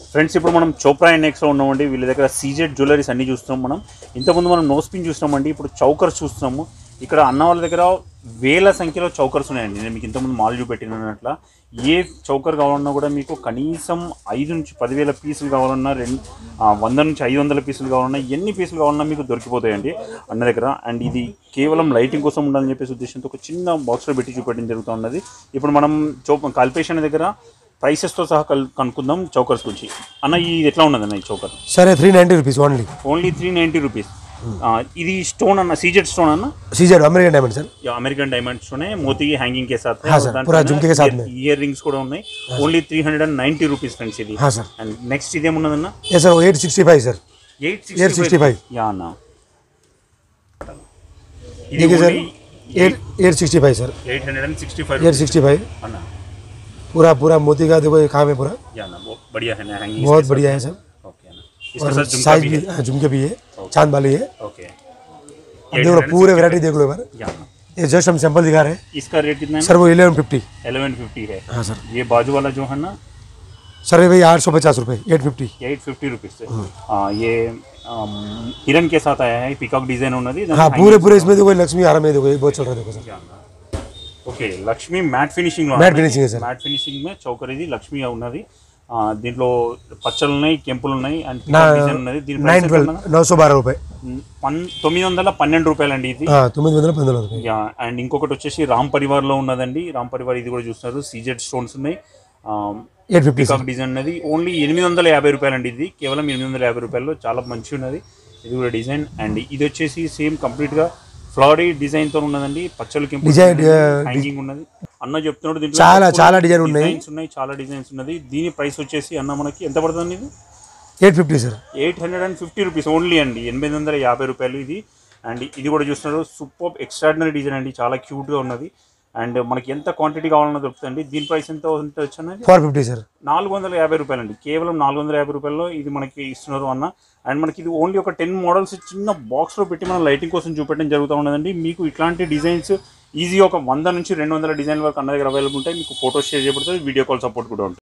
Friends ఇప్పుడు మనం చోప్రా ఎన్ఎక్స్లో ఉన్నామండి. వీళ్ళ దగ్గర సీజెడ్ జ్యువెలరీస్ అన్నీ చూస్తున్నాం. మనం ఇంతకుముందు మనం నోస్ పిన్ చూస్తున్నామండి, ఇప్పుడు చౌకర్స్ చూస్తున్నాము. ఇక్కడ అన్న వాళ్ళ దగ్గర వేల సంఖ్యలో చౌకర్స్ ఉన్నాయండి. నేను మీకు ఇంతకుముందు మాల్ చూపెట్టినట్ల ఏ చౌకర్ కావాలన్నా కూడా మీకు కనీసం 5 నుంచి 10,000 పీసులు కావాలన్నా 100 నుంచి 500 పీసులు కావాలన్నా ఎన్ని పీసులు కావాలన్నా మీకు దొరికిపోతాయండి అన్న దగ్గర. అండ్ ఇది కేవలం లైటింగ్ కోసం ఉండాలని చెప్పేసి ఉద్దేశంతో ఒక చిన్న బాక్స్లో పెట్టి చూపెట్టడం జరుగుతూ ఉన్నది. ఇప్పుడు మనం కల్పేషన్ దగ్గర ప్రైసెస్ తో సహా కనుక్కుందాం చౌకర్స్ గురించి. అన్న ఇది ఎట్లా ఉన్నది అన్న ఈ చౌకర్? సరే 390 రూపీస్ ఓన్లీ 390 రూపీస్. ఇది स्टोन अन्ना सीजेड स्टोन अन्ना सीजेड अमेरिकन डायमंड सर या अमेरिकन डायमंड स्टोन है मोती की हैंगिंग के साथ है. हाँ सर पूरा झुमके के साथ में इयर रिंग्स కూడా ఉన్నాయి. ఓన్లీ 390 రూపీస్ ఫ్రెండ్స్ ఇది. हां सर అండ్ నెక్స్ట్ ఇదేం ఉన్నదన్న? ये सर 865 सर 865 या అన్న ఇది सर 865 सर 865 అన్న पूरा पूरा मोती का देखो काम है पूरा. या ना बहुत बढ़िया है ना हैंगिंग बहुत बढ़िया है सर. ओके ना इसका सर साइज भी झुमके भी है चांद वाली है. ओके देख लो पूरे वैरायटी देख लो एक बार. ये जस्ट हम सैंपल दिखा रहे हैं. इसका रेट कितना है सर? वो 1150 है. हाँ सर. ये बाजू वाला जो है ना सर भाई 850 रुपये 850 रुपीज से. हाँ ये हिरन के साथ आया है, पिकॉक डिजाइन ఉన్నది. हाँ पूरे पूरे इसमें देखो लक्ष्मी हार में देखो ये बहुत चल रहा है देखो sir. Okay Lakshmi matte finishing లో మ్యాట్ ఫినిషింగ్ है सर. మ్యాట్ ఫినిషింగ్ में చౌకర్ ఇది లక్ష్మి ఉన్నది. దీంట్లో పచ్చలు ఉన్నాయి, కెంపులు ఉన్నాయి అండ్ డిజైన్ ఉన్నది. దీని ప్రైస్ 912 రూపాయలు 912 రూపాయలు అండి ఇది. 912 రూపాయలు. యా అండ్ ఇంకొకటి వచ్చేసి రామ్ పరివార్ లో ఉన్నదండి. రామ్ పరివార్ ఇది కూడా చూస్తున్నారు. సీజెడ్ స్టోన్స్ ఉన్నాయి. 850 డిజైన్ ఉన్నది. ఓన్లీ 850 రూపాయలు అండి ఇది. కేవలం 850 రూపాయల్లో చాలా మంచి ఉన్నది ఇది కూడా డిజైన్. అండ్ ఇది వచ్చేసి సేమ్ కంప్లీట్ గా ఫ్లవరీ డిజైన్ తో ఉన్నదండి. పచ్చలు కెంపు హ్యాంగింగ్ ఉన్నది. అన్న చెప్తున్నాడు దీంట్లో చాలా డిజైన్ ఉన్నాయి. చాలా డిజైన్స్ ఉన్నది. దీని ప్రైస్ వచ్చేసి అన్న మనకి ఎంత పడుతుంది? ఇది 850 సార్ 850 రూపీస్ ఓన్లీ అండి. 850 రూపాయలు ఇది. అండ్ ఇది కూడా చూస్తున్నారు. సూపర్ ఎక్స్ట్రాడినరీ డిజైన్ అండి. చాలా క్యూట్ గా ఉన్నది. అండ్ మనకి ఎంత క్వాంటిటీ కావాలన్నా దొరుకుతుంది. దీని ప్రైస్ ఎంత వచ్చి 450 సార్ 450 రూపాయలు అండి. కేవలం 450 రూపాయల్లో ఇది మనకి ఇస్తున్నారు అన్న. అండ్ మనకి ఇది ఓన్లీ ఒక 10 మోడల్స్ చిన్న బాక్స్లో పెట్టి మనం లైటింగ్ కోసం చూపెట్టడం జరుగుతూ ఉన్నదండి. మీకు ఇట్లాంటి డిజైన్స్ ఈజీగా ఒక 100 నుంచి 200 డిజైన్ వరకు అన్న దగ్గర అవైలబుల్ ఉంటాయి. మీకు ఫోటోస్ షేర్ చేయబడుతుంది. వీడియో కాల్ సపోర్ట్ కూడా ఉంటుంది.